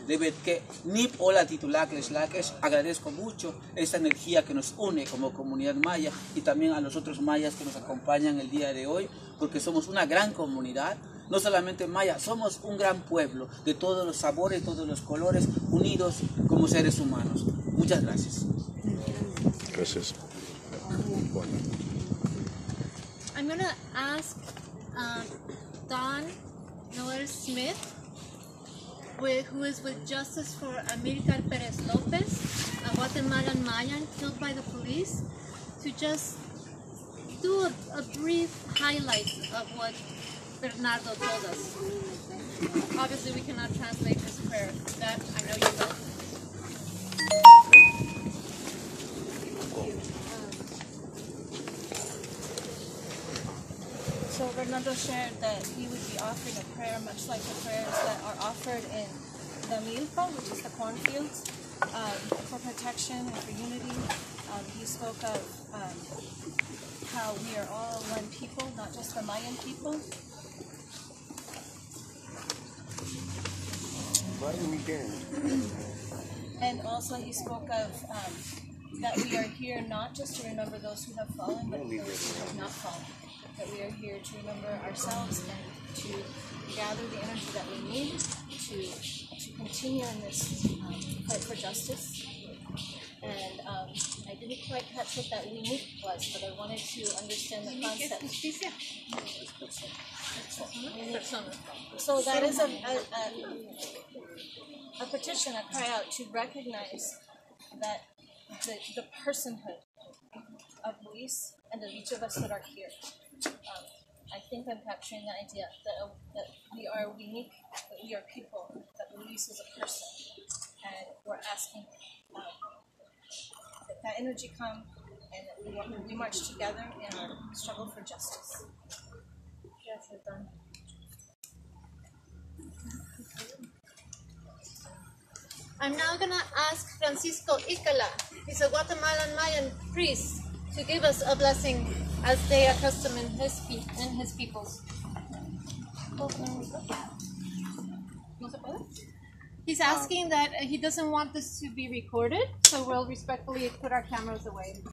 de Betke, Nip Ola Titulaques Laques. Agradezco mucho esta energía que nos une como comunidad maya y también a los otros mayas que nos acompañan el día de hoy, porque somos una gran comunidad. No solamente maya, somos un gran pueblo de todos los sabores, todos los colores, unidos como seres humanos. Muchas gracias. Gracias. I'm going to ask Don Noel Smith, who is with Justice for Amilcar Perez Lopez, a Guatemalan Mayan killed by the police, to just do a brief highlight of what Bernardo told us. Obviously, we cannot translate his prayer. That I know you know. So Bernardo shared that he would be offering a prayer much like the prayers that are offered in the milpa, which is the cornfields, for protection and for unity. He spoke of how we are all one people, not just the Mayan people. And also he spoke of that we are here not just to remember those who have fallen, but those who have not fallen. That we are here to remember ourselves and to gather the energy that we need to continue in this fight for justice. And I didn't quite catch what that unique was, but I wanted to understand the concept. So that is a petition, a cry out to recognize that the personhood of Luis and of each of us that are here. I think I'm capturing the idea that we are unique, that we are people, that Luis is a person, and we're asking that energy come and that we march together in our struggle for justice. Yes, done. I'm now going to ask Francisco Icala, he's a Guatemalan Mayan priest, to give us a blessing as they are custom in his peoples. He's asking that he doesn't want this to be recorded, so we'll respectfully put our cameras away.